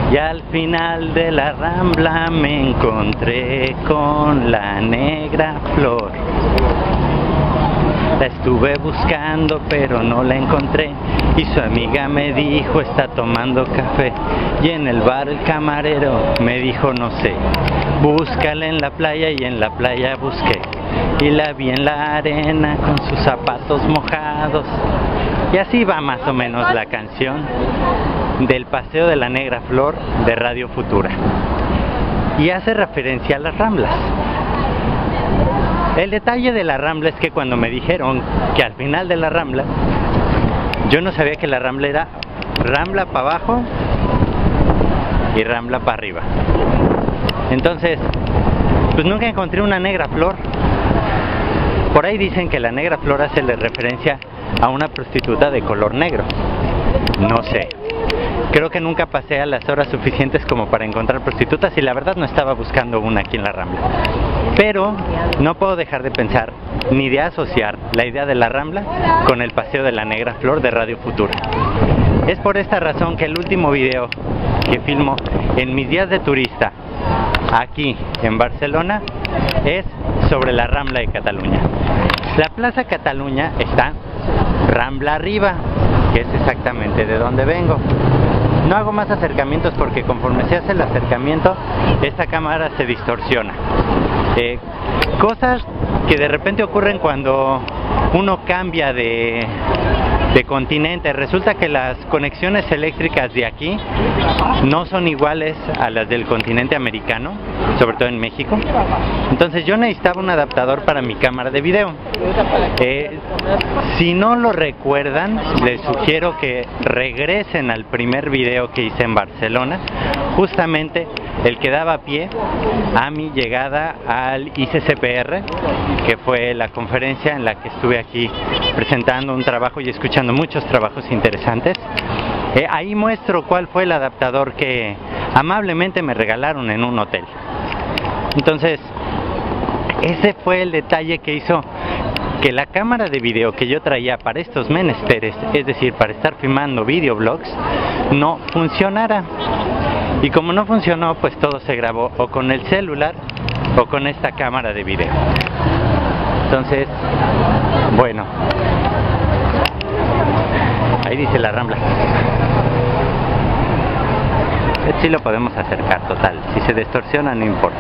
Y al final de la Rambla me encontré con la negra flor. La estuve buscando pero no la encontré, y su amiga me dijo está tomando café, y en el bar el camarero me dijo no sé, búscala en la playa, y en la playa busqué y la vi en la arena con sus zapatos mojados. Y así va más o menos la canción del Paseo de la Negra Flor de Radio Futura, y hace referencia a las Ramblas. El detalle de la Rambla es que cuando me dijeron que al final de la Rambla, yo no sabía que la Rambla era Rambla para abajo y Rambla para arriba. Entonces, pues nunca encontré una negra flor. Por ahí dicen que la negra flor hace referencia a una prostituta de color negro. No sé. Creo que nunca pasé a las horas suficientes como para encontrar prostitutas, y la verdad no estaba buscando una aquí en la Rambla. Pero no puedo dejar de pensar ni de asociar la idea de la Rambla con el Paseo de la Negra Flor de Radio Futura. Es por esta razón que el último video que filmo en mis días de turista aquí en Barcelona es sobre la Rambla de Cataluña. La Plaza Cataluña está Rambla arriba, que es exactamente de donde vengo. No hago más acercamientos porque conforme se hace el acercamiento, esta cámara se distorsiona. Cosas que de repente ocurren cuando uno cambia de continente. Resulta que las conexiones eléctricas de aquí no son iguales a las del continente americano, sobre todo en México. Entonces yo necesitaba un adaptador para mi cámara de video. Si no lo recuerdan, les sugiero que regresen al primer video que hice en Barcelona, justamente el que daba pie a mi llegada al ICCPR, que fue la conferencia en la que estuve aquí presentando un trabajo y escuchando muchos trabajos interesantes. Ahí muestro cuál fue el adaptador que amablemente me regalaron en un hotel. Entonces, ese fue el detalle que hizo que la cámara de video que yo traía para estos menesteres, es decir, para estar filmando videoblogs, no funcionara. Y como no funcionó, pues todo se grabó o con el celular o con esta cámara de video. Entonces, bueno, ahí dice la Rambla. Sí lo podemos acercar, total. Si se distorsiona no importa.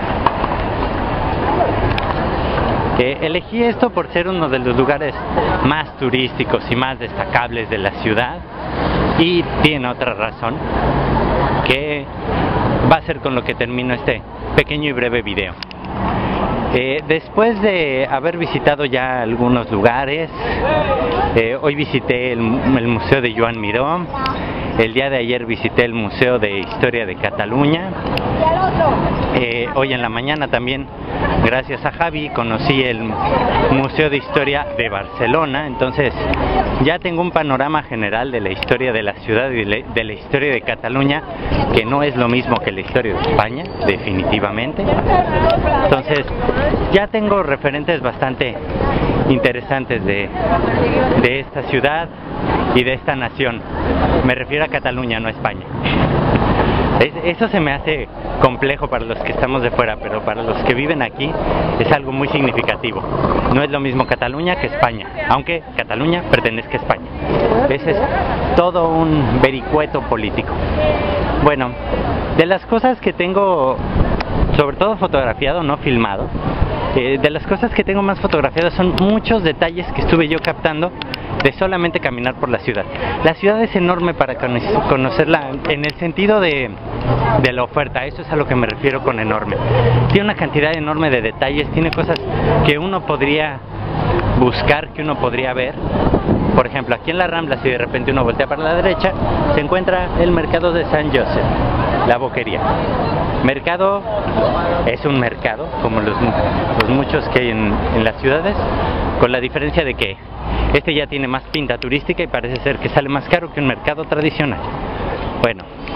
Elegí esto por ser uno de los lugares más turísticos y más destacables de la ciudad, y tiene otra razón que va a ser con lo que termino este pequeño y breve video. Después de haber visitado ya algunos lugares, hoy visité el Museo de Joan Miró, el día de ayer visité el Museo de Historia de Cataluña, hoy en la mañana también, gracias a Javi, conocí el Museo de Historia de Barcelona. Entonces ya tengo un panorama general de la historia de la ciudad y de la historia de Cataluña, que no es lo mismo que la historia de España, definitivamente. Entonces ya tengo referentes bastante interesantes de esta ciudad y de esta nación. Me refiero a Cataluña, no a España. Eso se me hace complejo para los que estamos de fuera, pero para los que viven aquí es algo muy significativo. No es lo mismo Cataluña que España, aunque Cataluña pertenezca a España. Ese es todo un vericueto político. Bueno, de las cosas que tengo, sobre todo fotografiado, no filmado, de las cosas que tengo más fotografiadas son muchos detalles que estuve yo captando de solamente caminar por la ciudad. La ciudad es enorme para conocerla en el sentido de la oferta, eso es a lo que me refiero con enorme. Tiene una cantidad enorme de detalles, tiene cosas que uno podría buscar, que uno podría ver. Por ejemplo, aquí en la Rambla, si de repente uno voltea para la derecha, se encuentra el mercado de San Josep, la boquería. Mercado es un mercado, como los muchos que hay en las ciudades, con la diferencia de que este ya tiene más pinta turística y parece ser que sale más caro que un mercado tradicional. Bueno,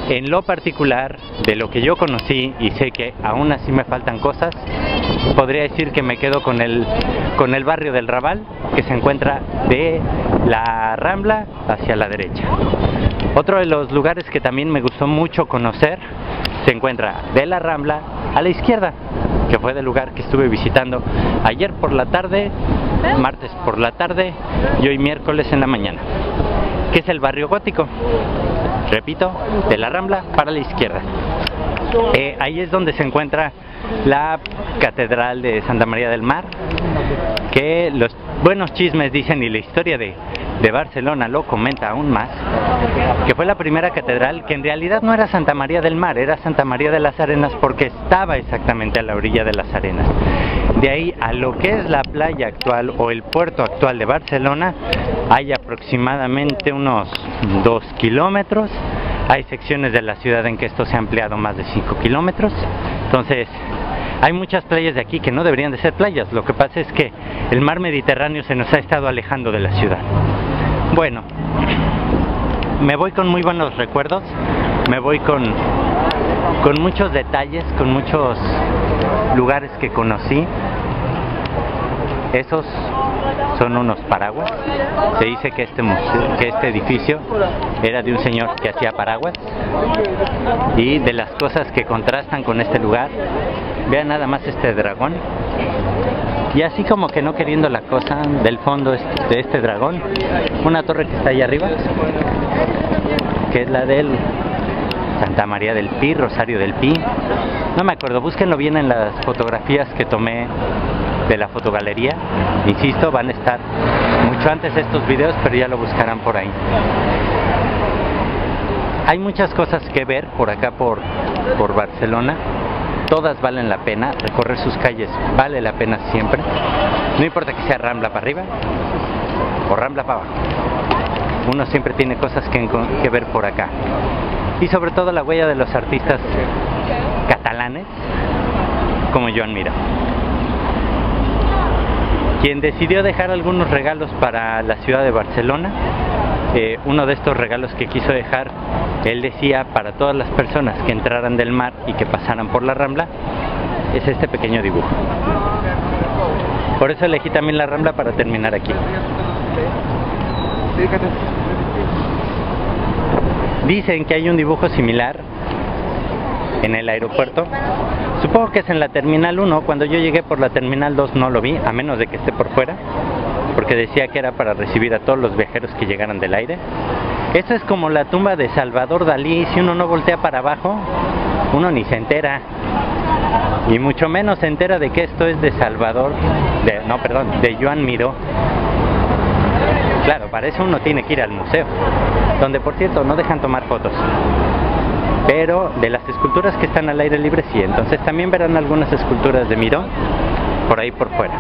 en lo particular, de lo que yo conocí, y sé que aún así me faltan cosas, podría decir que me quedo con el barrio del Raval, que se encuentra de la Rambla hacia la derecha. Otro de los lugares que también me gustó mucho conocer se encuentra de la Rambla a la izquierda, que fue el lugar que estuve visitando ayer por la tarde, martes por la tarde y hoy miércoles en la mañana, que es el barrio gótico. Repito, de la Rambla para la izquierda. Ahí es donde se encuentra la Catedral de Santa María del Mar, que los buenos chismes dicen, y la historia de Barcelona lo comenta aún más, que fue la primera catedral que en realidad no era Santa María del Mar, era Santa María de las Arenas, porque estaba exactamente a la orilla de las Arenas. De ahí a lo que es la playa actual o el puerto actual de Barcelona hay aproximadamente unos 2 kilómetros. Hay secciones de la ciudad en que esto se ha ampliado más de 5 kilómetros. Entonces, hay muchas playas de aquí que no deberían de ser playas. Lo que pasa es que el mar Mediterráneo se nos ha estado alejando de la ciudad. Bueno, me voy con muy buenos recuerdos. Me voy con muchos detalles, con muchos lugares que conocí. Esos son unos paraguas. Se dice que este edificio era de un señor que hacía paraguas. Y de las cosas que contrastan con este lugar, vean nada más este dragón. Y así como que no queriendo la cosa, del fondo de este dragón, una torre que está ahí arriba, que es la del Santa María del Pi, Rosario del Pi. No me acuerdo, búsquenlo bien en las fotografías que tomé de la fotogalería. Insisto, van a estar mucho antes de estos videos, pero ya lo buscarán por ahí. Hay muchas cosas que ver por acá, por Barcelona. Todas valen la pena, recorrer sus calles vale la pena siempre. No importa que sea Rambla para arriba o Rambla para abajo. Uno siempre tiene cosas que ver por acá. Y sobre todo la huella de los artistas catalanes como Joan Miró, quien decidió dejar algunos regalos para la ciudad de Barcelona. Uno de estos regalos que quiso dejar, él decía, para todas las personas que entraran del mar y que pasaran por la Rambla, es este pequeño dibujo. Por eso elegí también la Rambla para terminar aquí. Dicen que hay un dibujo similar en el aeropuerto. Supongo que es en la Terminal 1. Cuando yo llegué por la Terminal 2 no lo vi, a menos de que esté por fuera, porque decía que era para recibir a todos los viajeros que llegaran del aire. Esto es como la tumba de Salvador Dalí. Si uno no voltea para abajo, uno ni se entera, y mucho menos se entera de que esto es de de Joan Miró. Claro, para eso uno tiene que ir al museo, donde por cierto no dejan tomar fotos, pero de las esculturas que están al aire libre sí. Entonces también verán algunas esculturas de Miró por ahí por fuera.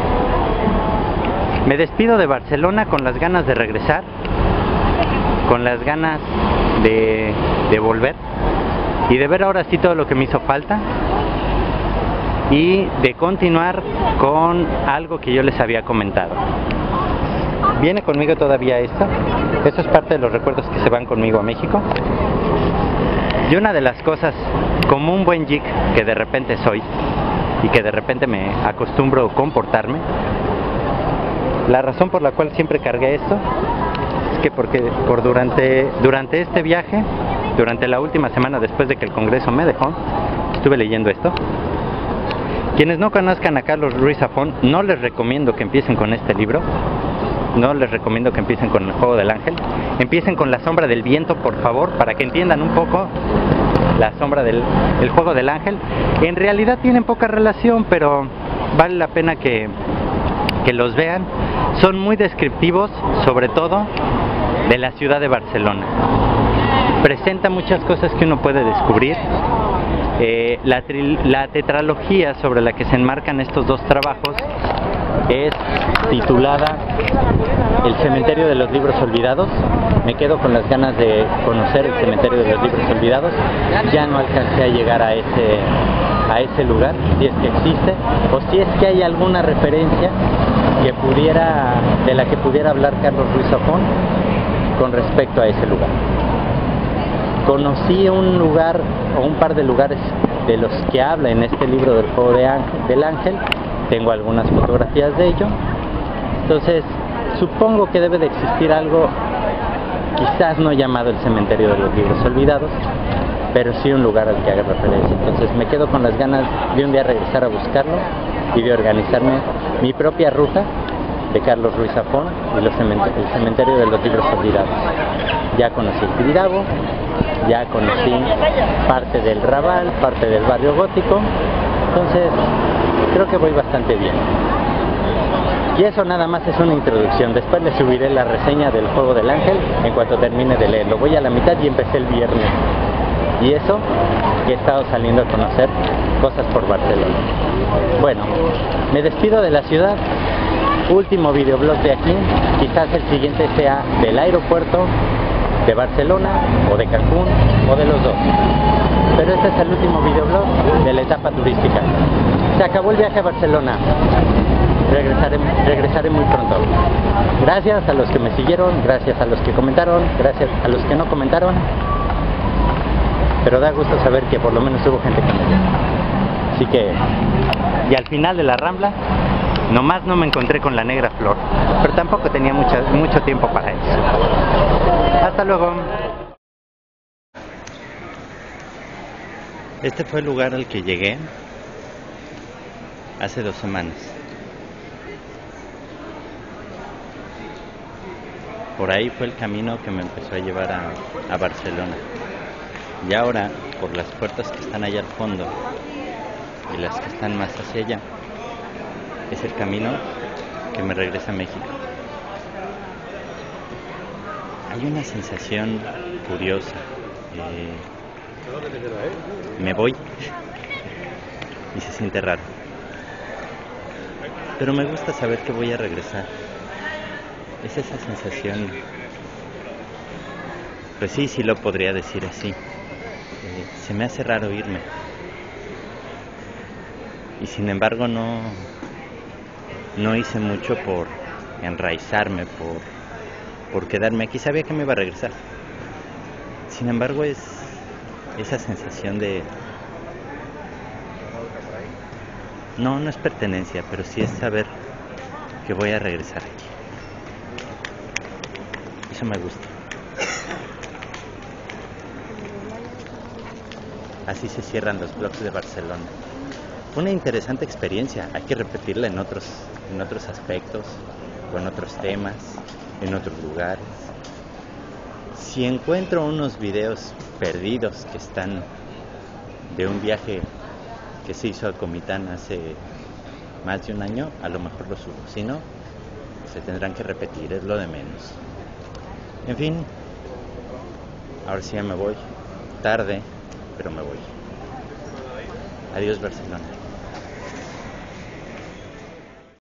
Me despido de Barcelona con las ganas de regresar, con las ganas de volver y de ver ahora sí todo lo que me hizo falta, y de continuar con algo que yo les había comentado. Viene conmigo todavía esto es parte de los recuerdos que se van conmigo a México. Y una de las cosas, como un buen geek que de repente soy y que de repente me acostumbro a comportarme, la razón por la cual siempre cargué esto es que durante este viaje, durante la última semana después de que el Congreso me dejó, estuve leyendo esto. Quienes no conozcan a Carlos Ruiz Zafón, no les recomiendo que empiecen con este libro. No les recomiendo que empiecen con El Juego del Ángel. Empiecen con La Sombra del Viento, por favor, para que entiendan un poco el Juego del Ángel. En realidad tienen poca relación, pero vale la pena que los vean. Son muy descriptivos, sobre todo de la ciudad de Barcelona. Presenta muchas cosas que uno puede descubrir. La tetralogía sobre la que se enmarcan estos dos trabajos es titulada El Cementerio de los Libros Olvidados. Me quedo con las ganas de conocer el Cementerio de los Libros Olvidados. Ya no alcancé a llegar a ese lugar, si es que existe, o si es que hay alguna referencia de la que pudiera hablar Carlos Ruiz Zafón con respecto a ese lugar. conocí un lugar o un par de lugares de los que habla en este libro del juego del ángel. Tengo algunas fotografías de ello. Entonces supongo que debe de existir algo, quizás no llamado el cementerio de los libros olvidados, pero sí un lugar al que haga referencia. Entonces me quedo con las ganas de un día regresar a buscarlo y de organizarme mi propia ruta de Carlos Ruiz Zafón y el cementerio de los libros olvidados. Ya conocí el Tibidabo, ya conocí parte del Raval, parte del barrio gótico, entonces creo que voy bastante bien. Y eso nada más es una introducción. Después les subiré la reseña del Juego del Ángel en cuanto termine de leerlo. Voy a la mitad y empecé el viernes. Y eso, que he estado saliendo a conocer cosas por Barcelona. Bueno, me despido de la ciudad. Último videoblog de aquí. Quizás el siguiente sea del aeropuerto, de Barcelona, o de Cancún, o de los dos. Pero este es el último videoblog de la etapa turística. Se acabó el viaje a Barcelona. Regresaré muy pronto. Gracias a los que me siguieron, gracias a los que comentaron, gracias a los que no comentaron. Pero da gusto saber que por lo menos hubo gente que me vio. Así que, y al final de la Rambla, nomás no me encontré con la negra Flor, pero tampoco tenía mucho tiempo para eso. Hasta luego. Este fue el lugar al que llegué hace 2 semanas. Por ahí fue el camino que me empezó a llevar a Barcelona. Y ahora, por las puertas que están allá al fondo y las que están más hacia allá, es el camino que me regresa a México. Hay una sensación curiosa. Me voy y se siente raro. Pero me gusta saber que voy a regresar. Es esa sensación, pues sí lo podría decir así. Se me hace raro irme. Y sin embargo no hice mucho por enraizarme, por quedarme aquí. Sabía que me iba a regresar. Sin embargo es esa sensación de... No es pertenencia, pero sí es saber que voy a regresar aquí. Eso me gusta. Así se cierran los blogs de Barcelona. Fue una interesante experiencia. Hay que repetirla en otros aspectos, con otros temas, en otros lugares. Si encuentro unos videos perdidos que están de un viaje que se hizo a Comitán hace más de 1 año, a lo mejor lo subo. Si no, se tendrán que repetir, es lo de menos. En fin, ahora sí ya me voy. Tarde, pero me voy. Adiós, Barcelona.